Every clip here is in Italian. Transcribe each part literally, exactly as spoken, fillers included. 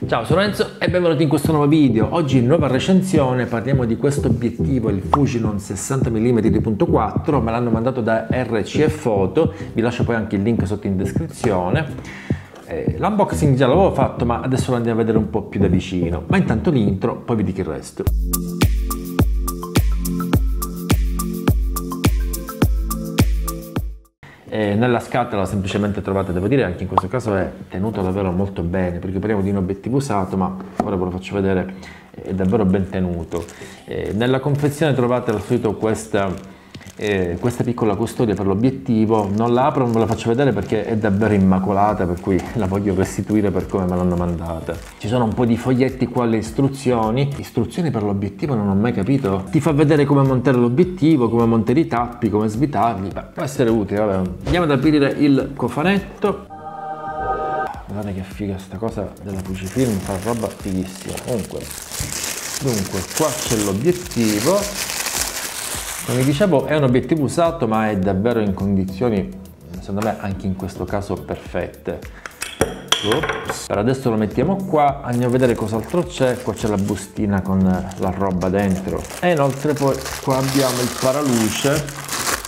Ciao, sono Enzo e benvenuti in questo nuovo video. Oggi in nuova recensione parliamo di questo obiettivo, il Fujinon sessanta millimetri di punto quattro, me l'hanno mandato da R C F Photo, vi lascio poi anche il link sotto in descrizione. Eh, L'unboxing già l'avevo fatto, ma adesso lo andiamo a vedere un po' più da vicino, ma intanto l'intro, poi vi dico il resto. E nella scatola semplicemente trovate, devo dire, anche in questo caso è tenuto davvero molto bene, perché parliamo di un obiettivo usato, ma ora ve lo faccio vedere, è davvero ben tenuto. E nella confezione trovate al solito questa, eh, questa piccola custodia per l'obiettivo. Non la apro, non ve la faccio vedere perché è davvero immacolata, per cui la voglio restituire per come me l'hanno mandata. Ci sono un po' di foglietti qua, le istruzioni. Istruzioni per l'obiettivo non ho mai capito. Ti fa vedere come montare l'obiettivo, come montare i tappi, come svitarli. Beh, può essere utile, vabbè. Andiamo ad aprire il cofanetto. Guardate che figa sta cosa della Fujifilm, fa roba fighissima. Comunque, dunque, qua c'è l'obiettivo. Come dicevo, è un obiettivo usato, ma è davvero in condizioni, secondo me, anche in questo caso perfette. Ops. Per adesso lo mettiamo qua, andiamo a vedere cos'altro c'è. Qua c'è la bustina con la roba dentro. E inoltre poi qua abbiamo il paraluce.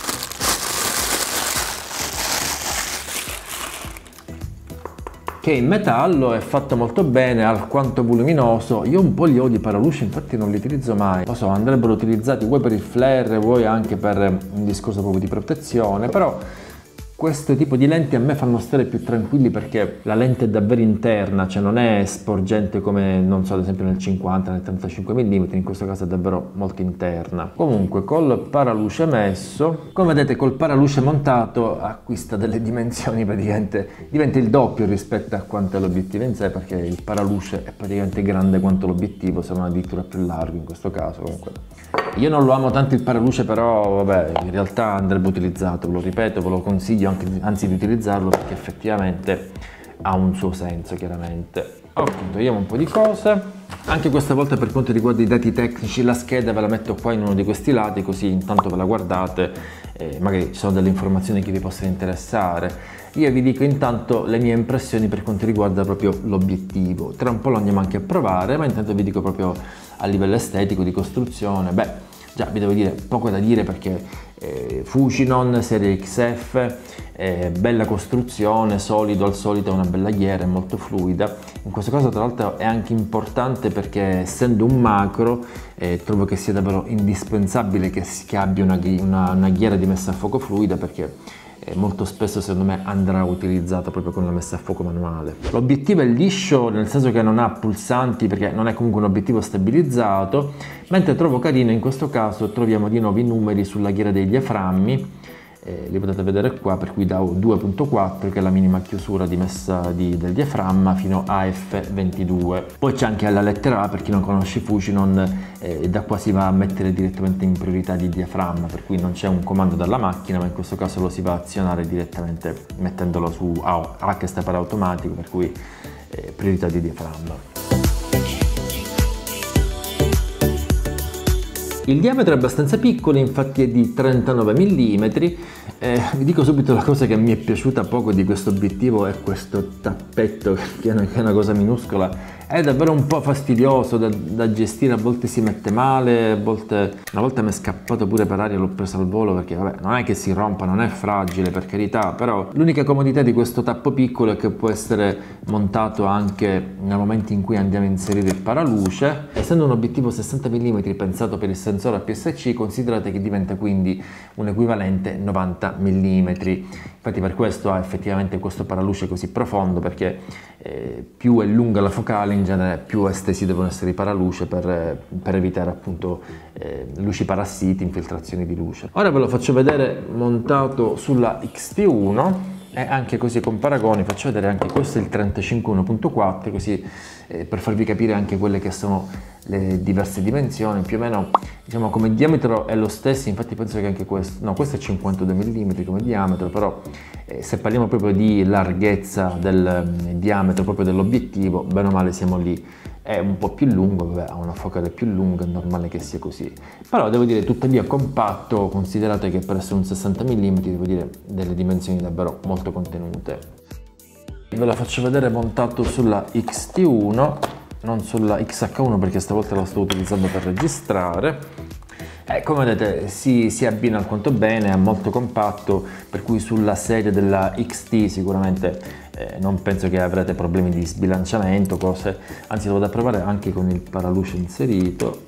Che in metallo è fatto molto bene, alquanto voluminoso. Io un po' li odio i paraluce, infatti non li utilizzo mai. Lo so, andrebbero utilizzati vuoi per il flare, vuoi anche per un discorso proprio di protezione, però questo tipo di lenti a me fanno stare più tranquilli perché la lente è davvero interna, cioè non è sporgente come, non so, ad esempio nel cinquanta, nel trentacinque millimetri, in questo caso è davvero molto interna. Comunque col paraluce messo, come vedete col paraluce montato acquista delle dimensioni, praticamente diventa il doppio rispetto a quanto è l'obiettivo in sé, perché il paraluce è praticamente grande quanto l'obiettivo, se non addirittura più largo in questo caso. Comunque io non lo amo tanto il paraluce, però vabbè, in realtà andrebbe utilizzato, ve lo ripeto, ve lo consiglio anche, anzi di utilizzarlo, perché effettivamente ha un suo senso, chiaramente. Ok, togliamo un po' di cose. Anche questa volta per quanto riguarda i dati tecnici, la scheda ve la metto qua in uno di questi lati, così intanto ve la guardate, eh, magari ci sono delle informazioni che vi possono interessare. Io vi dico intanto le mie impressioni per quanto riguarda proprio l'obiettivo. Tra un po' lo andiamo anche a provare, ma intanto vi dico proprio a livello estetico, di costruzione. Beh, già vi devo dire poco da dire perché eh, Fujinon serie X F, eh, bella costruzione, solido al solito, una bella ghiera, è molto fluida. In questo caso tra l'altro è anche importante perché essendo un macro eh, trovo che sia davvero indispensabile che, si, che abbia una, una, una ghiera di messa a fuoco fluida, perché molto spesso secondo me andrà utilizzata proprio con la messa a fuoco manuale. L'obiettivo è liscio, nel senso che non ha pulsanti, perché non è comunque un obiettivo stabilizzato, mentre trovo carino in questo caso troviamo di nuovo i numeri sulla ghiera dei diaframmi, eh, li potete vedere qua, per cui da due punto quattro che è la minima chiusura di messa di, del diaframma fino a F ventidue. Poi c'è anche la lettera A per chi non conosce Fujinon, eh, da qua si va a mettere direttamente in priorità di diaframma, per cui non c'è un comando dalla macchina, ma in questo caso lo si va a azionare direttamente mettendolo su A, A che sta per automatico, per cui eh, priorità di diaframma. Il diametro è abbastanza piccolo, infatti è di trentanove millimetri. Eh, vi dico subito la cosa che mi è piaciuta poco di questo obiettivo è questo tappetto che è una, che è una cosa minuscola. È davvero un po' fastidioso da, da gestire, a volte si mette male, a volte, una volta mi è scappato pure per aria, l'ho preso al volo perché vabbè, non è che si rompa, non è fragile, per carità, però l'unica comodità di questo tappo piccolo è che può essere montato anche nel momento in cui andiamo a inserire il paraluce. Essendo un obiettivo sessanta millimetri pensato per il sensore A P S C, considerate che diventa quindi un equivalente novanta millimetri. Infatti per questo ha effettivamente questo paraluce così profondo, perché eh, più è lunga la focale, in genere più estesi devono essere i paraluce per, per evitare appunto eh, luci parassiti, infiltrazioni di luce. Ora ve lo faccio vedere montato sulla X T uno. E anche così con paragoni faccio vedere anche questo, è il trentacinque uno punto quattro, così eh, per farvi capire anche quelle che sono le diverse dimensioni. Più o meno, diciamo, come diametro è lo stesso, infatti penso che anche questo, no, questo è cinquantadue millimetri come diametro, però eh, se parliamo proprio di larghezza del eh, diametro proprio dell'obiettivo, bene o male siamo lì. È un po' più lungo, vabbè, ha una focale più lunga, è normale che sia così, però devo dire tuttavia compatto, considerate che per essere un sessanta millimetri devo dire delle dimensioni davvero molto contenute. Ve la faccio vedere montato sulla X T uno, non sulla X H uno perché stavolta la sto utilizzando per registrare. Eh, come vedete si, si abbina alquanto bene, è molto compatto, per cui sulla serie della X T sicuramente eh, non penso che avrete problemi di sbilanciamento, cose, anzi lo vado a provare anche con il paraluce inserito.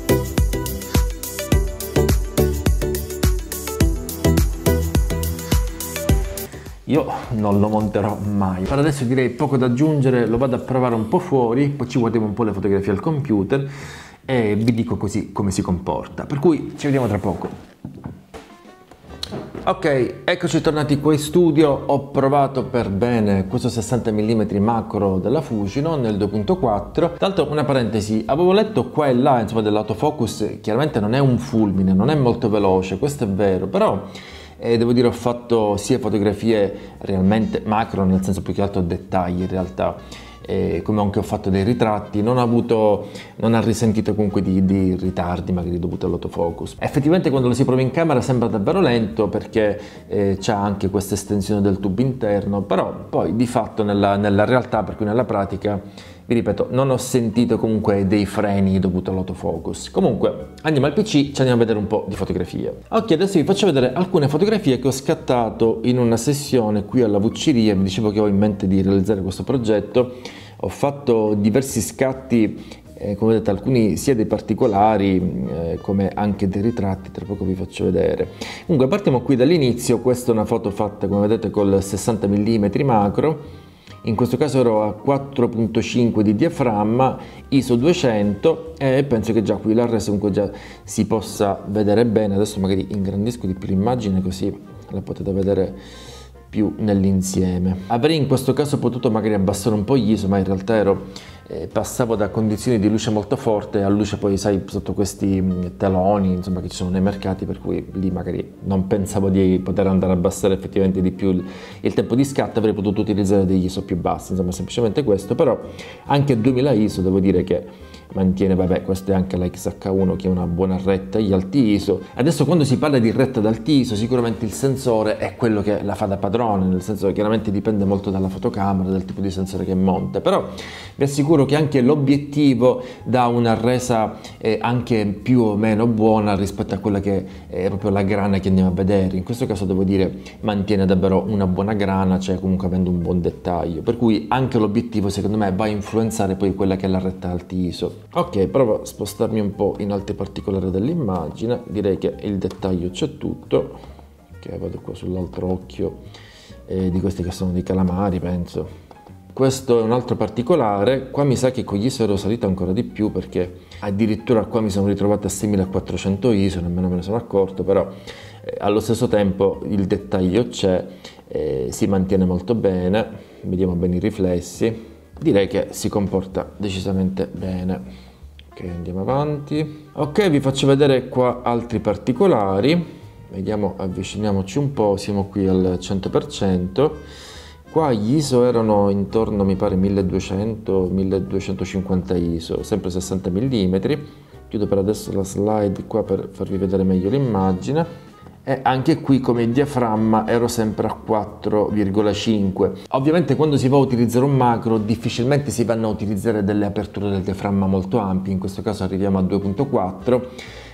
Io non lo monterò mai. Per adesso direi poco da aggiungere, lo vado a provare un po' fuori, poi ci guardiamo un po' le fotografie al computer e vi dico così come si comporta, per cui ci vediamo tra poco. Ok, eccoci tornati qua in studio. Ho provato per bene questo sessanta millimetri macro della Fujinon nel due punto quattro. Tra l'altro, una parentesi, avevo letto qua e là insomma dell'autofocus, chiaramente non è un fulmine, non è molto veloce, questo è vero, però eh, devo dire ho fatto sia fotografie realmente macro, nel senso più che altro dettagli in realtà, e come anche ho fatto dei ritratti, non ha avuto, non ha risentito comunque di, di ritardi magari dovuti all'autofocus. Effettivamente quando lo si prova in camera sembra davvero lento perché eh, c'ha anche questa estensione del tubo interno, però poi di fatto nella, nella realtà, per cui nella pratica, vi ripeto, non ho sentito comunque dei freni dovuti all'autofocus. Comunque andiamo al P C, ci andiamo a vedere un po' di fotografie. Ok, adesso vi faccio vedere alcune fotografie che ho scattato in una sessione qui alla Vucciria. Vi dicevo che ho in mente di realizzare questo progetto. Ho fatto diversi scatti, eh, come vedete alcuni sia dei particolari eh, come anche dei ritratti, tra poco vi faccio vedere. Comunque partiamo qui dall'inizio. Questa è una foto fatta come vedete col sessanta millimetri macro. In questo caso ero a quattro punto cinque di diaframma, I S O duecento, e penso che già qui l'R S comunque già si possa vedere bene. Adesso magari ingrandisco di più l'immagine così la potete vedere più nell'insieme. Avrei in questo caso potuto magari abbassare un po' gli I S O, ma in realtà ero, eh, passavo da condizioni di luce molto forte a luce poi sai sotto questi teloni insomma che ci sono nei mercati, per cui lì magari non pensavo di poter andare a abbassare effettivamente di più il, il tempo di scatto. Avrei potuto utilizzare degli I S O più bassi, insomma semplicemente questo. Però anche a duemila I S O devo dire che mantiene, vabbè, questa è anche la X H uno che è una buona retta agli alti I S O. Adesso quando si parla di retta ad alti I S O sicuramente il sensore è quello che la fa da padrone, nel senso che chiaramente dipende molto dalla fotocamera, dal tipo di sensore che monta, però vi assicuro che anche l'obiettivo dà una resa eh, anche più o meno buona rispetto a quella che è proprio la grana che andiamo a vedere. In questo caso devo dire mantiene davvero una buona grana, cioè comunque avendo un buon dettaglio, per cui anche l'obiettivo secondo me va a influenzare poi quella che è la retta alti I S O. Ok, provo a spostarmi un po' in alti particolari dell'immagine, direi che il dettaglio c'è tutto. Ok, vado qua sull'altro occhio eh, di questi che sono dei calamari, penso. Questo è un altro particolare, qua mi sa che con gli I S O ero salito ancora di più perché addirittura qua mi sono ritrovato a seimilaquattrocento I S O, nemmeno me ne sono accorto, però eh, allo stesso tempo il dettaglio c'è, eh, si mantiene molto bene, vediamo bene i riflessi, direi che si comporta decisamente bene. Ok, andiamo avanti. Ok, vi faccio vedere qua altri particolari, vediamo, avviciniamoci un po', siamo qui al cento per cento. Qua gli I S O erano intorno, mi pare, milleduecento milleduecentocinquanta I S O, sempre sessanta millimetri. Chiudo per adesso la slide qua per farvi vedere meglio l'immagine. E anche qui come il diaframma ero sempre a quattro virgola cinque. Ovviamente quando si va a utilizzare un macro difficilmente si vanno a utilizzare delle aperture del diaframma molto ampie, in questo caso arriviamo a due punto quattro.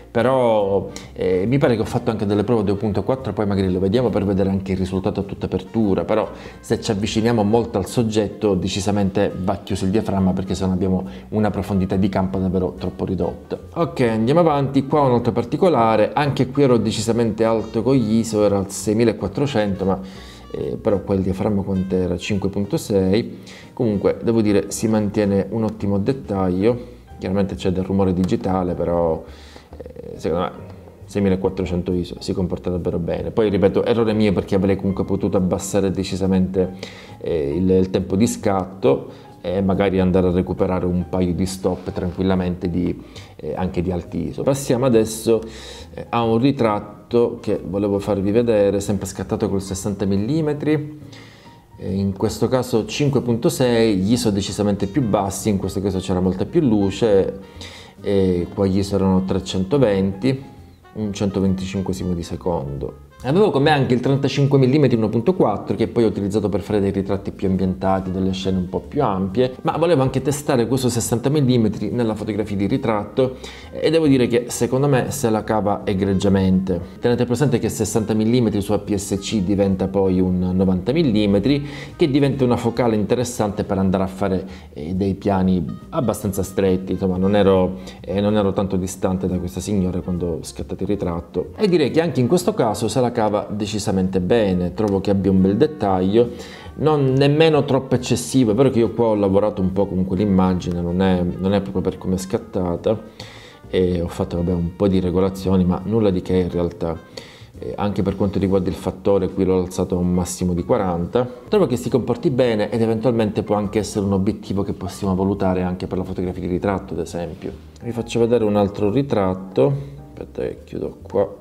Però eh, mi pare che ho fatto anche delle prove due punto quattro, poi magari lo vediamo per vedere anche il risultato a tutta apertura, però se ci avviciniamo molto al soggetto decisamente va chiuso il diaframma perché se no abbiamo una profondità di campo davvero troppo ridotta. Ok, andiamo avanti. Qua un altro particolare, anche qui ero decisamente alto con gli I S O, era al seimilaquattrocento, ma eh, però qua il diaframma quant'era? cinque punto sei. Comunque devo dire si mantiene un ottimo dettaglio, chiaramente c'è del rumore digitale, però secondo me seimilaquattrocento I S O si comporta davvero bene. Poi ripeto, errore mio perché avrei comunque potuto abbassare decisamente eh, il, il tempo di scatto e magari andare a recuperare un paio di stop tranquillamente di, eh, anche di alti I S O. Passiamo adesso eh, a un ritratto che volevo farvi vedere, sempre scattato col sessanta millimetri. In questo caso cinque punto sei, gli I S O decisamente più bassi, in questo caso c'era molta più luce. E qua gli I S O erano trecentoventi, un centoventicinquesimo di secondo. Avevo con me anche il trentacinque millimetri uno punto quattro che poi ho utilizzato per fare dei ritratti più ambientati, delle scene un po' più ampie, ma volevo anche testare questo sessanta millimetri nella fotografia di ritratto e devo dire che secondo me se la cava egregiamente. Tenete presente che sessanta millimetri su A P S C diventa poi un novanta millimetri che diventa una focale interessante per andare a fare eh, dei piani abbastanza stretti, insomma non ero, eh, non ero tanto distante da questa signora quando ho scattato il ritratto e direi che anche in questo caso se la cava decisamente bene, trovo che abbia un bel dettaglio, non nemmeno troppo eccessivo, è vero che io qua ho lavorato un po' con quell'immagine, non è, non è proprio per come è scattata e ho fatto vabbè, un po' di regolazioni ma nulla di che in realtà, eh, anche per quanto riguarda il fattore qui l'ho alzato a un massimo di quaranta, trovo che si comporti bene ed eventualmente può anche essere un obiettivo che possiamo valutare anche per la fotografia di ritratto ad esempio. Vi faccio vedere un altro ritratto, aspetta che chiudo qua.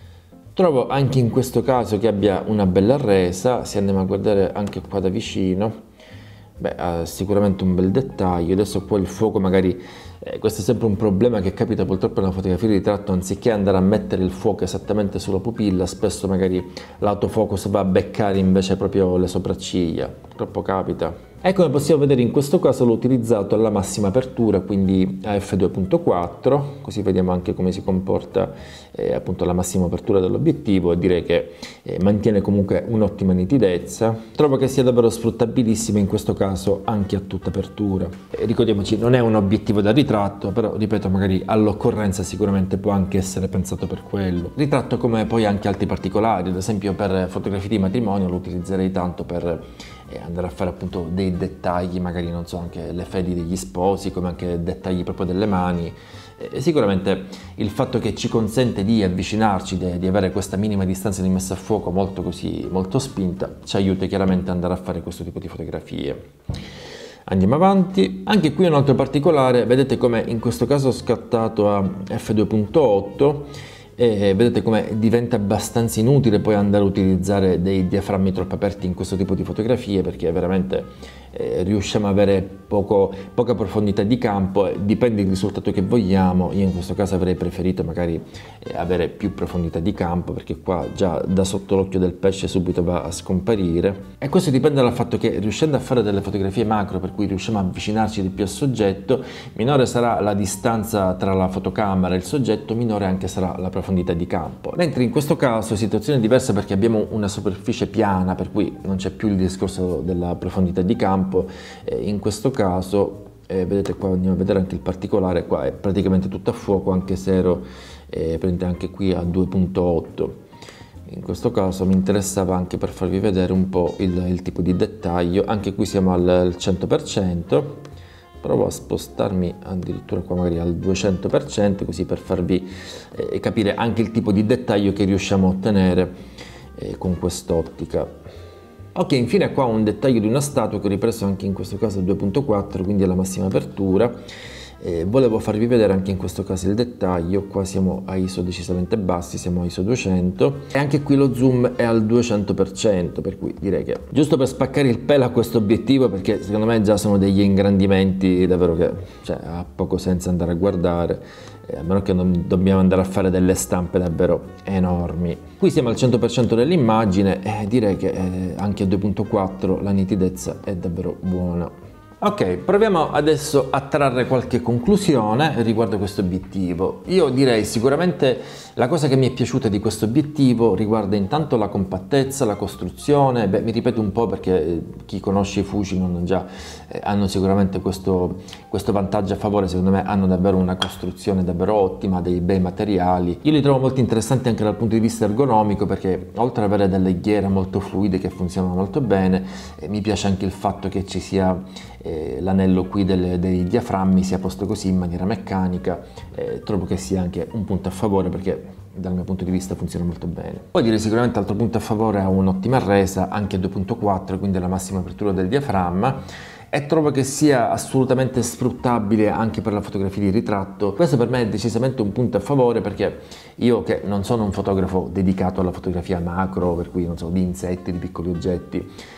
Trovo anche in questo caso che abbia una bella resa, se andiamo a guardare anche qua da vicino, beh, ha sicuramente un bel dettaglio. Adesso qua il fuoco magari, eh, questo è sempre un problema che capita purtroppo nella fotografia di ritratto, anziché andare a mettere il fuoco esattamente sulla pupilla, spesso magari l'autofocus va a beccare invece proprio le sopracciglia, purtroppo capita. E come possiamo vedere in questo caso l'ho utilizzato alla massima apertura, quindi a effe due punto quattro, così vediamo anche come si comporta eh, appunto la massima apertura dell'obiettivo e direi che eh, mantiene comunque un'ottima nitidezza. Trovo che sia davvero sfruttabilissimo in questo caso anche a tutta apertura. E ricordiamoci, non è un obiettivo da ritratto, però ripeto magari all'occorrenza sicuramente può anche essere pensato per quello. Ritratto come poi anche altri particolari, ad esempio per fotografie di matrimonio lo utilizzerei tanto per e andare a fare appunto dei dettagli, magari non so, anche le fedi degli sposi, come anche dettagli proprio delle mani. E sicuramente il fatto che ci consente di avvicinarci, di, di avere questa minima distanza di messa a fuoco molto così, molto spinta, ci aiuta chiaramente ad andare a fare questo tipo di fotografie. Andiamo avanti, anche qui un altro particolare, vedete come in questo caso ho scattato a effe due punto otto e vedete come diventa abbastanza inutile poi andare a utilizzare dei diaframmi troppo aperti in questo tipo di fotografie perché veramente eh, riusciamo ad avere poco, poca profondità di campo, dipende dal risultato che vogliamo. Io in questo caso avrei preferito magari eh, avere più profondità di campo perché qua già da sotto l'occhio del pesce subito va a scomparire e questo dipende dal fatto che riuscendo a fare delle fotografie macro per cui riusciamo a avvicinarci di più al soggetto, minore sarà la distanza tra la fotocamera e il soggetto, minore anche sarà la profondità di campo, mentre in questo caso è situazione diversa perché abbiamo una superficie piana per cui non c'è più il discorso della profondità di campo. Eh, in questo caso eh, vedete qua, andiamo a vedere anche il particolare, qua è praticamente tutto a fuoco anche se ero eh, prende anche qui a due punto otto. In questo caso mi interessava anche per farvi vedere un po' il, il tipo di dettaglio, anche qui siamo al, al cento per cento. Provo a spostarmi addirittura qua magari al duecento per cento così per farvi eh, capire anche il tipo di dettaglio che riusciamo a ottenere eh, con quest'ottica. Ok, infine qua un dettaglio di una statua che ho ripreso anche in questo caso al due punto quattro, quindi alla massima apertura. Eh, volevo farvi vedere anche in questo caso il dettaglio, qua siamo a I S O decisamente bassi, siamo a I S O duecento e anche qui lo zoom è al duecento per cento, per cui direi che giusto per spaccare il pelo a questo obiettivo perché secondo me già sono degli ingrandimenti davvero che cioè, ha poco senso andare a guardare, eh, a meno che non dobbiamo andare a fare delle stampe davvero enormi. Qui siamo al cento per cento dell'immagine e direi che eh, anche a due punto quattro la nitidezza è davvero buona. Ok, proviamo adesso a trarre qualche conclusione riguardo questo obiettivo. Io direi sicuramente la cosa che mi è piaciuta di questo obiettivo riguarda intanto la compattezza, la costruzione. Beh, mi ripeto un po' perché chi conosce i Fuji non già eh, hanno sicuramente questo, questo vantaggio a favore, secondo me hanno davvero una costruzione davvero ottima, dei bei materiali. Io li trovo molto interessanti anche dal punto di vista ergonomico perché oltre ad avere delle ghiere molto fluide che funzionano molto bene, eh, mi piace anche il fatto che ci sia eh, l'anello qui delle, dei diaframmi sia posto così in maniera meccanica, eh, trovo che sia anche un punto a favore perché dal mio punto di vista funziona molto bene. Poi dire sicuramente altro punto a favore ha un'ottima resa, anche a due punto quattro, quindi la massima apertura del diaframma, e trovo che sia assolutamente sfruttabile anche per la fotografia di ritratto. Questo per me è decisamente un punto a favore perché io che non sono un fotografo dedicato alla fotografia macro, per cui non so, di insetti, di piccoli oggetti,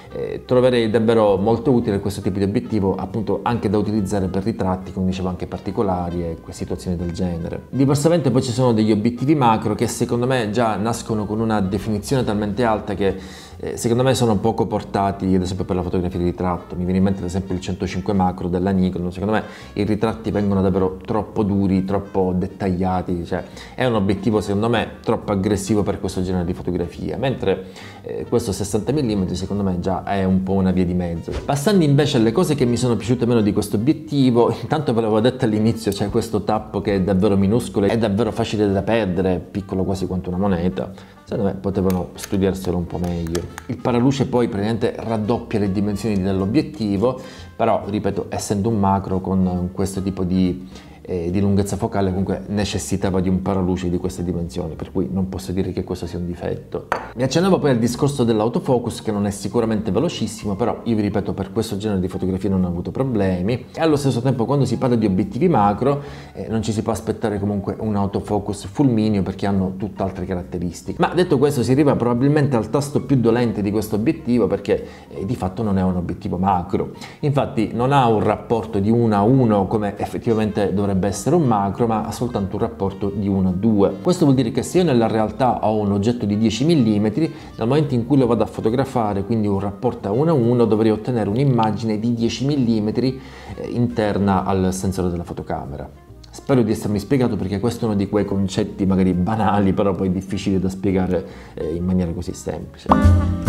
eh, troverei davvero molto utile questo tipo di obiettivo, appunto anche da utilizzare per ritratti, come dicevo, anche particolari e situazioni del genere. Diversamente poi ci sono degli obiettivi macro che secondo me già nascono con una definizione talmente alta che eh, secondo me sono poco portati, ad esempio per la fotografia di ritratto. Mi viene in mente ad esempio il centocinque macro della Nikon. Secondo me i ritratti vengono davvero troppo duri, troppo dettagliati, cioè è un obiettivo secondo me troppo aggressivo per questo genere di fotografia, mentre eh, questo sessanta millimetri secondo me già è un po' una via di mezzo. Passando invece alle cose che mi sono piaciute meno di questo obiettivo, intanto ve l'avevo detto all'inizio, c'è questo tappo che è davvero minuscolo, è davvero facile da perdere, piccolo quasi quanto una moneta. Secondo me potevano studiarselo un po' meglio. Il paraluce poi praticamente raddoppia le dimensioni dell'obiettivo, però ripeto, essendo un macro con questo tipo di eh, di lunghezza focale comunque necessitava di un paraluce di queste dimensioni, per cui non posso dire che questo sia un difetto. Mi accennavo poi al discorso dell'autofocus, che non è sicuramente velocissimo, però io vi ripeto, per questo genere di fotografie non ho avuto problemi, e allo stesso tempo quando si parla di obiettivi macro eh, non ci si può aspettare comunque un autofocus fulmineo, perché hanno tutt'altre caratteristiche. Ma detto questo, si arriva probabilmente al tasto più dolente di questo obiettivo, perché eh, di fatto non è un obiettivo macro. Infatti non ha un rapporto di uno a uno come effettivamente dovrebbe essere un macro, ma ha soltanto un rapporto di uno a due. Questo vuol dire che se io nella realtà ho un oggetto di dieci millimetri, nel momento in cui lo vado a fotografare, quindi un rapporto a uno a uno, dovrei ottenere un'immagine di dieci millimetri eh, interna al sensore della fotocamera. Spero di essermi spiegato, perché questo è uno di quei concetti magari banali, però poi difficili da spiegare eh, in maniera così semplice.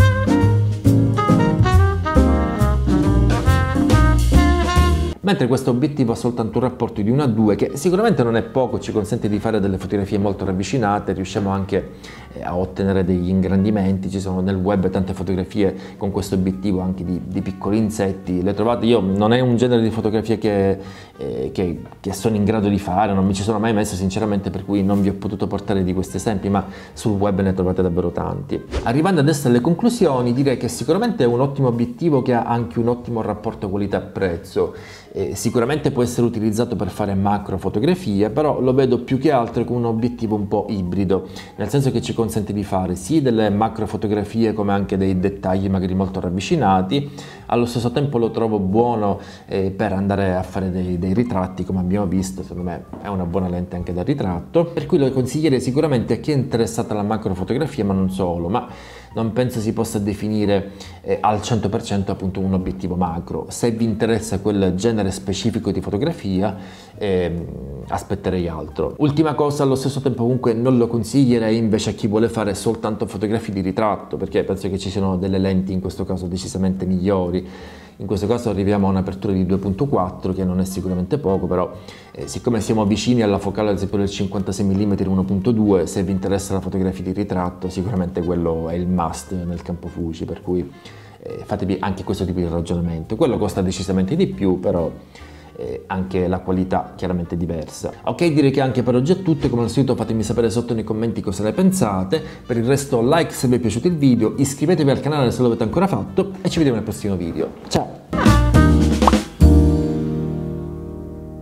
Mentre questo obiettivo ha soltanto un rapporto di uno a due, che sicuramente non è poco, ci consente di fare delle fotografie molto ravvicinate, riusciamo anche a ottenere degli ingrandimenti. Ci sono nel web tante fotografie con questo obiettivo, anche di, di piccoli insetti, le trovate. Io non è un genere di fotografia che, eh, che, che sono in grado di fare, non mi ci sono mai messo sinceramente, per cui non vi ho potuto portare di questi esempi, ma sul web ne trovate davvero tanti. Arrivando adesso alle conclusioni, direi che sicuramente è un ottimo obiettivo che ha anche un ottimo rapporto qualità-prezzo. Eh, sicuramente può essere utilizzato per fare macro fotografie, però lo vedo più che altro come un obiettivo un po' ibrido, nel senso che ci consente di fare sì delle macro fotografie come anche dei dettagli magari molto ravvicinati. Allo stesso tempo lo trovo buono eh, per andare a fare dei, dei ritratti, come abbiamo visto. Secondo me è una buona lente anche da ritratto, per cui lo consiglierei sicuramente a chi è interessato alla macro fotografia, ma non solo. Ma non penso si possa definire eh, al cento per cento appunto un obiettivo macro. Se vi interessa quel genere specifico di fotografia, eh, aspetterei altro. Ultima cosa, allo stesso tempo comunque non lo consiglierei invece a chi vuole fare soltanto fotografie di ritratto, perché penso che ci siano delle lenti in questo caso decisamente migliori. In questo caso arriviamo a un'apertura di due virgola quattro, che non è sicuramente poco, però eh, siccome siamo vicini alla focale ad esempio del cinquantasei millimetri uno virgola due, se vi interessa la fotografia di ritratto sicuramente quello è il must nel campo Fuji, per cui eh, fatevi anche questo tipo di ragionamento. Quello costa decisamente di più, però eh, anche la qualità chiaramente diversa. Ok, direi che anche per oggi è tutto. Come al solito fatemi sapere sotto nei commenti cosa ne pensate. Per il resto like se vi è piaciuto il video, iscrivetevi al canale se lo avete ancora fatto e ci vediamo nel prossimo video. Ciao!